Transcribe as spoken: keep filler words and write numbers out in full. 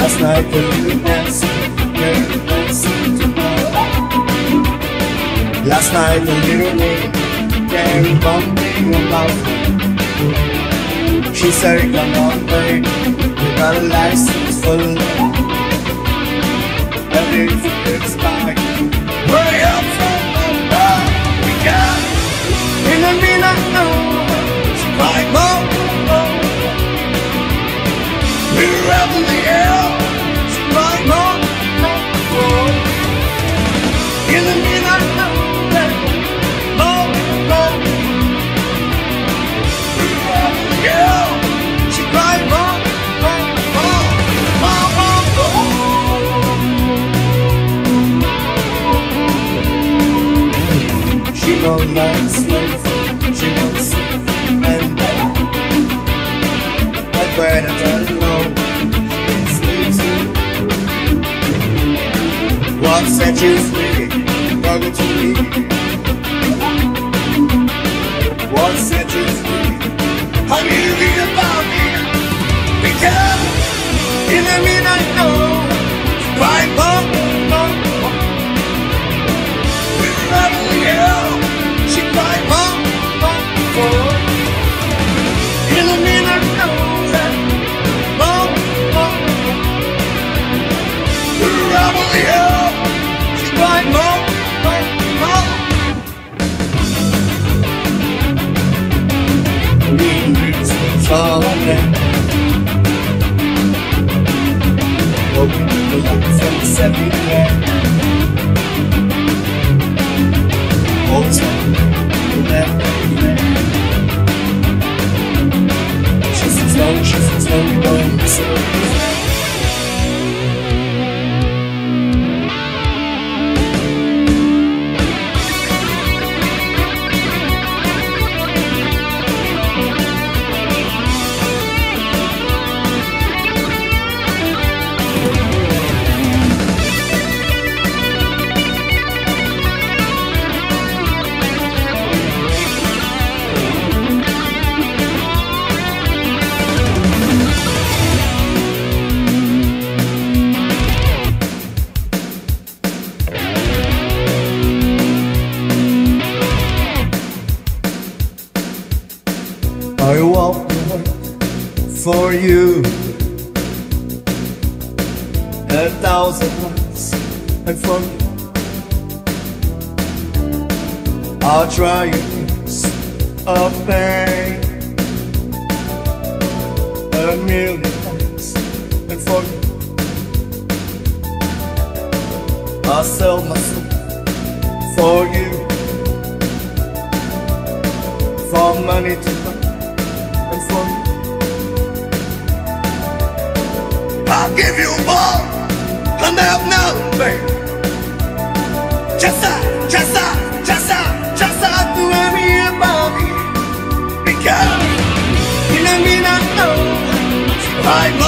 Last night the little dance, little dance tomorrow. Last night the little lady came bumping about. She said, come on babe, you got a license for love. And if it's like way up from the bar, we got in the midnight hour. She cried more, more. We were up in the air. She cried more, more, more. In the midnight hour, more, more. We were up in the air. She cried more, more, more, more, more, more. She knows that slave, she knows sleep and death. But when I don't know, she sleeps. What set you free, brother to me? What set you free? How do you read about me? Because in the midnight hour, she cried more, more, more. We were out of the air. She cried more, more, more. In the midnight hour, more, more, more. We were out of the air. She cried more, more, more. We reached the top again. Open the lights and everywhere. Old time, never there. She's a slow, she's a slow boy, so I walk for you a thousand miles and from you I'll try your things of pain a million times and for you I'll sell my soul for you from money to money. I'll give you more and have nothing, babe. Just that, just that, just that, just that to every body. Because in the midnight hour, she cried more.